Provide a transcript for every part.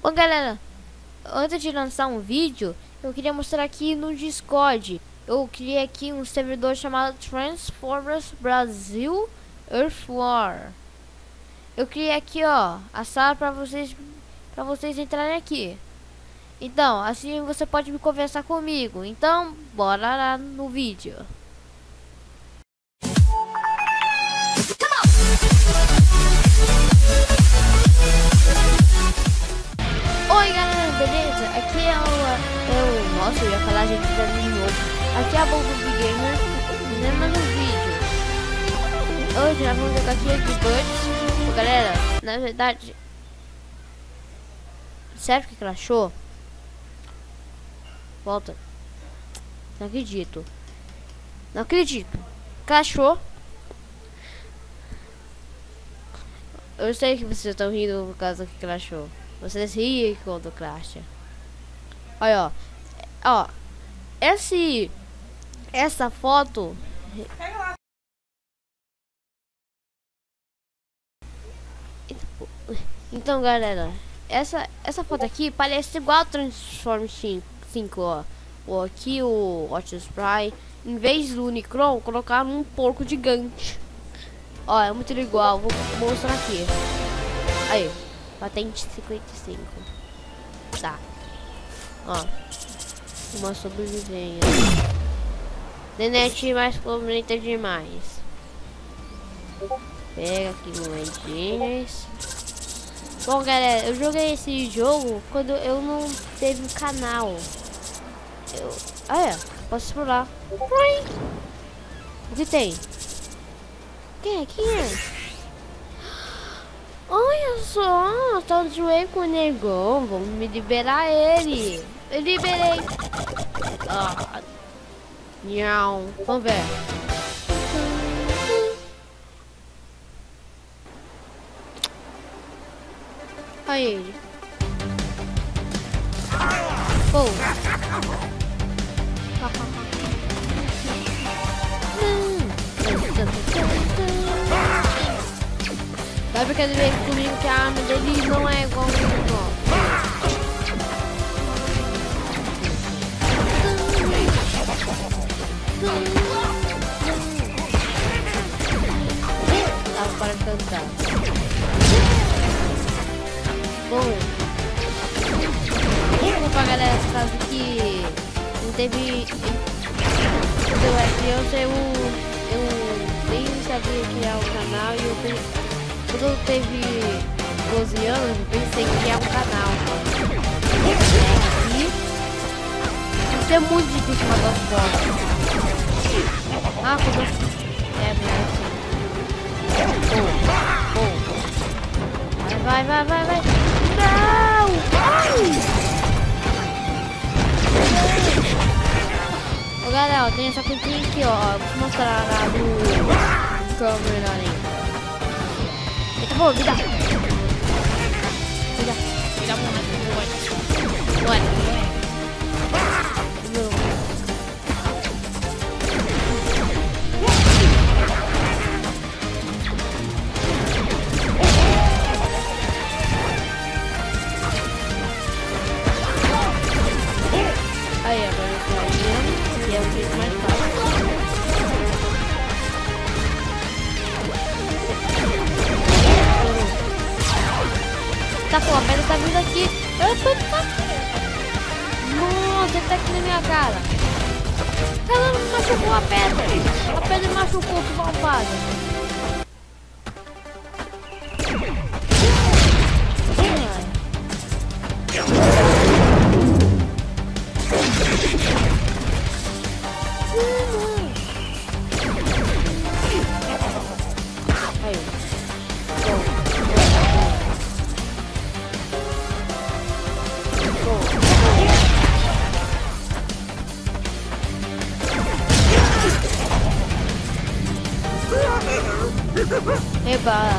Bom, galera, antes de lançar um vídeo, eu queria mostrar aqui no Discord. Eu criei aqui um servidor chamado Transformers Brasil Earth War. Eu criei aqui, ó, a sala para vocês entrarem aqui. Então, assim você pode me conversar comigo. Então, bora lá no vídeo. Oi galera, beleza? Aqui é o nossa, eu ia falar a gente de novo. Aqui é a Bumblebee Gamer, fazendo mais um vídeo. Hoje nós vamos jogar aqui Angry Birds. Galera, na verdade, sério que crashou? Volta. Não acredito. Não acredito. Crashou. Eu sei que vocês estão rindo por causa que crashou. Vocês riem quando crasha. Olha, ó. Essa foto. Então, galera, essa foto aqui parece igual ao Transformers 5, ó. Aqui o Hot Spray, em vez do Unicron, colocaram um porco gigante. Ó, é muito igual. Vou mostrar aqui. Aí. Patente 55. Tá. Ó. Uma sobrevivência. Denete mais bonita demais. Pega aqui moedinhas. Bom, galera, eu joguei esse jogo quando eu não teve um canal. Posso explorar. O que tem? Quem é? Olha só, tá zoando com o negão. Vamos me liberar ele. Eu liberei. Não. Vamos ver. Olha ele. Vai brincadeira comigo que a arma dele não é igual ao meu. Tava para cantar. Bom, vou pra galera essa casa que não teve. Quando eu era criança eu nem sabia criar o canal e eu quando eu teve 12 anos, eu pensei que era um canal. Aqui. Isso é muito difícil matar os boss. Quando eu... Vai. Não! Ô, galera, tem essa coisinha aqui, ó. Vou te mostrar lá do câmera ali. Bom, me dá moeda. Aí, agora eu tô olhando, que é o jeito mais fácil. Tá com a pedra, tá vindo aqui. Eu tô aqui. Nossa, ele tá aqui na minha cara. Ela não machucou a pedra. A pedra machucou, que malvada. Eba!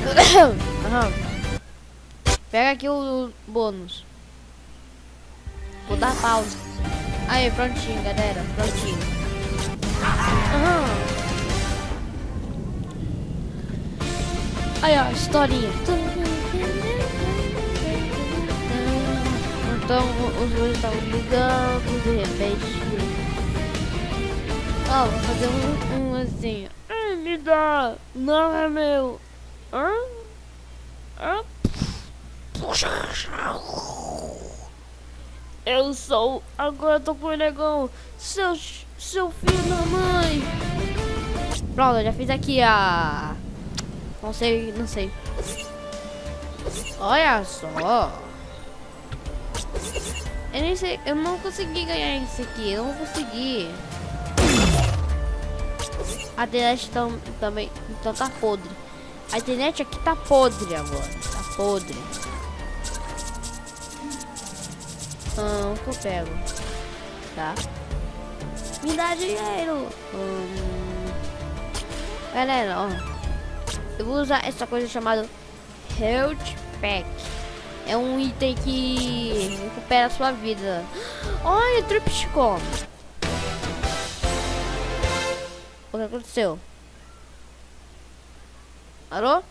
Pega aqui o bônus. Vou dar pausa. Aí, prontinho, galera. Prontinho. Aí, ó, historinha. Então, os dois estavam brigando, de repente... Ó, vou fazer um assim. Me dá. Não é meu. Eu sou. Agora eu tô com o negão. Seu filho da mãe. Pronto, eu já fiz aqui a... Não sei. Olha só. Eu nem sei. Eu não consegui ganhar isso aqui. Eu não consegui. A internet também então tá podre. A internet aqui tá podre agora. Tá podre. O que eu pego? Tá. Me dá dinheiro. Galera, ó. Eu vou usar essa coisa chamada Health Pack. É um item que recupera a sua vida. Olha, Tripsicon. O que aconteceu? Alô?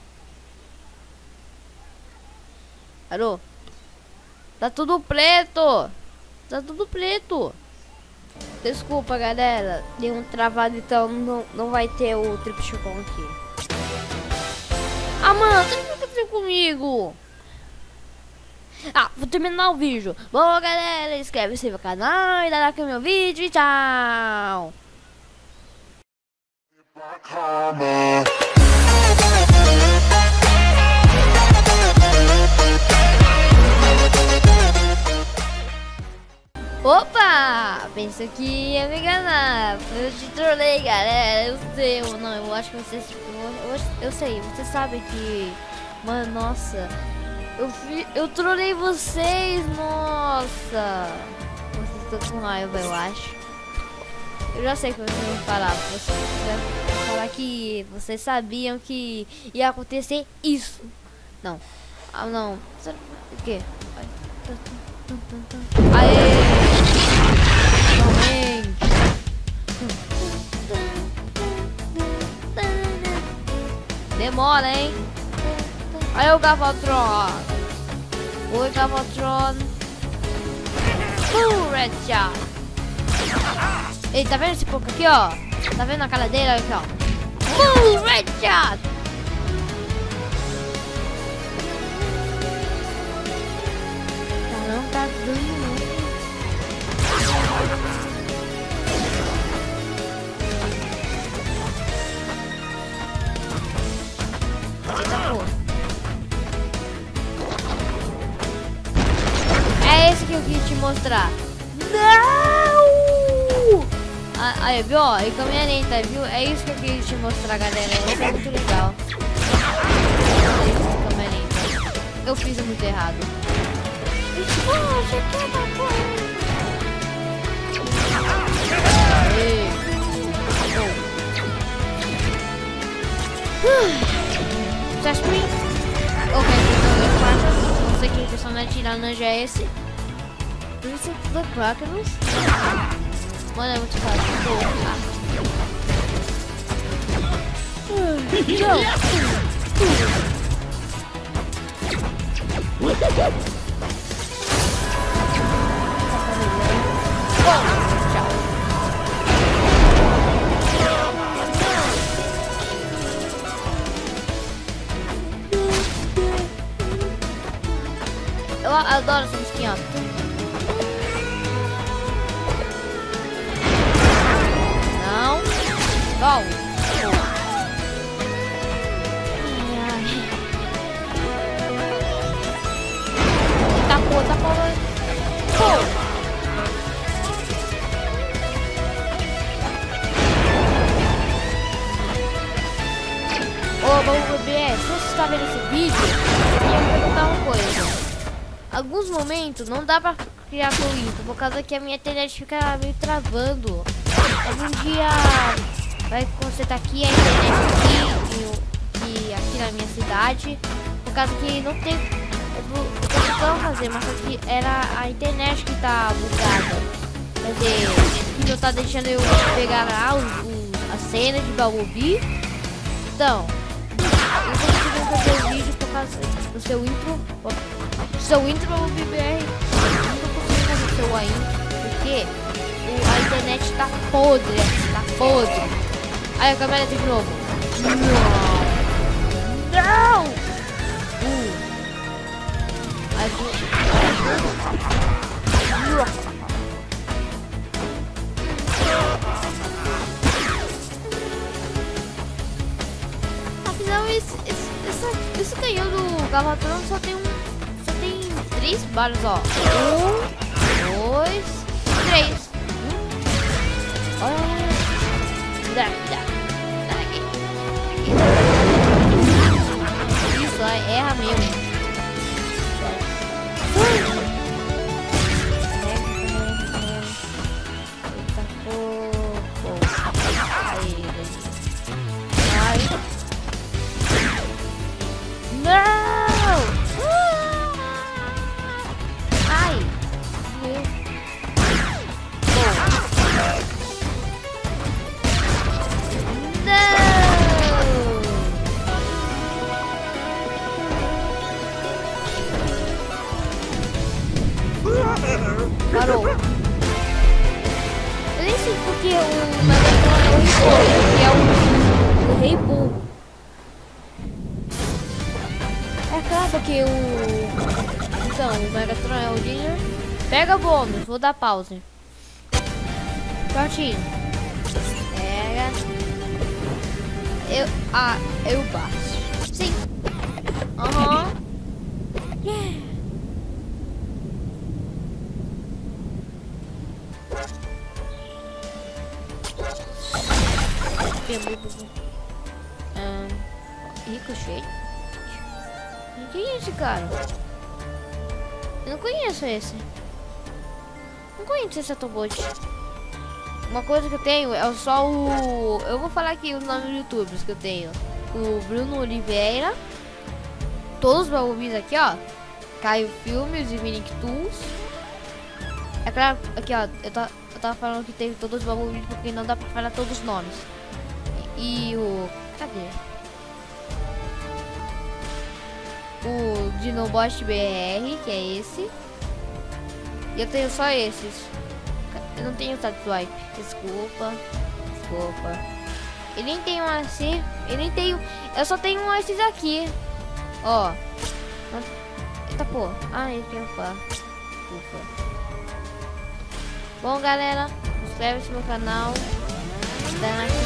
Alô? Tá tudo preto! Tá tudo preto! Desculpa, galera. Deu um travado, então não vai ter o Tripsicon aqui. Ah, mano, o que aconteceu comigo? Ah, vou terminar o vídeo. Bom, galera, inscreve-se no canal e dá like no meu vídeo e tchau! Opa! Pensou que ia me enganar. Eu te trolei, galera. Eu sei, não, eu acho que vocês... Eu sei, você sabe que... Mano, nossa... Eu trolei vocês, nossa! Vocês estão com raiva, eu acho. Eu já sei o que vocês vão falar. Vocês vão falar que vocês sabiam que ia acontecer isso. Não. Ah, não. O quê? Aê! Finalmente! Demora, hein? Aí o Galvatron. Oi, Galvatron. Red Shot. Ei, tá vendo esse pouco aqui, ó? Tá vendo a cara dele? Olha aqui, ó. Red Shot. Não tá dando, não. É esse que eu queria te mostrar. Não! Aí, viu? Ó, e câmera lenta, viu? É isso que eu queria te mostrar, galera. Isso é muito legal. Câmera lenta. Eu fiz muito errado. Just me. Ok, então eu faço. Não sei que personagem laranja é esse. Isso do Crackers. Mano, é muito fácil. Eu adoro essa musiquinha, ó. Não. Bom. Tapou. Ô, BBS, se você está vendo esse vídeo, eu queria perguntar uma coisa. Alguns momentos não dá pra criar fluido, por causa que a minha internet fica meio travando. Algum dia vai consertar aqui a internet aqui na minha cidade, por causa que não tem... tentando fazer, mas só que era a internet que tá bugada. Quer dizer, que não tá deixando eu pegar lá a cena de Bumblebee. Então, eu tô conseguindo fazer o vídeo por causa do seu intro. Seu intro Bumblebee BR. Eu não tô conseguindo fazer o seu intro, porque a internet tá podre, tá podre. Aí a câmera de novo. Não! Aí afinal, esse canhão do Galvatron só tem 3 balas, ó. 1, 2, 3. Olha. Isso, erra mesmo. Parou. Eu nem sei porque o Megatron é o Rei Bull. É claro que então, o Megatron é o líder. Pega bônus, vou dar pausa. Prontinho. Pega. Eu baixo. Sim. Aham. Yeah. Ricochet? Quem é esse cara? Eu não conheço esse. Não conheço esse Autobot. Uma coisa que eu tenho é só o... Eu vou falar aqui os nomes dos youtubers que eu tenho. O Bruno Oliveira. Todos os Bumblebees aqui, ó. Caio Filmes e Minic Tools. É claro, aqui ó, eu tava falando que teve todos os Bumblebees porque não dá pra falar todos os nomes. E o... Cadê? O Dinobot BR, que é esse. E eu tenho só esses. Eu não tenho o Sideswipe. Desculpa. Eu nem tenho assim. Eu só tenho esses aqui. Ó. Eita pô. Ah, ele tem upar. Desculpa. Bom, galera, inscreve-se no canal. Dá